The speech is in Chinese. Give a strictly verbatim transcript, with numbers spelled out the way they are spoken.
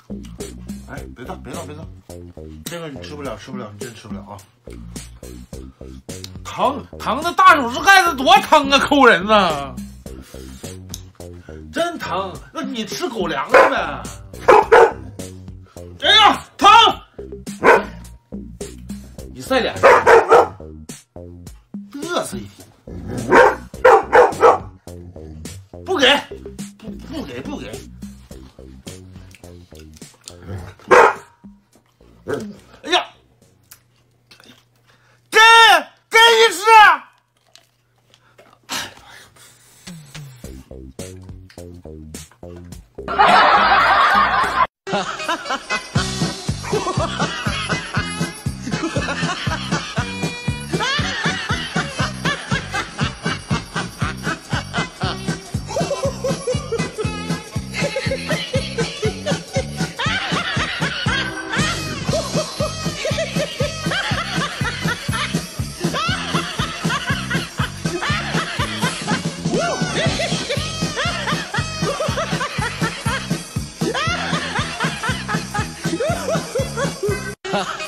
哎，别倒，别倒，别倒，这个你吃不了，吃不了，你真吃不了啊！疼疼的大手术盖子多疼啊，抠人呐！真疼，那你吃狗粮了呗？哎呀，疼！你晒脸上，嘚瑟一天，不给，不不给，不给。哎呀，给给你吃！哈哈哈哈！哈哈。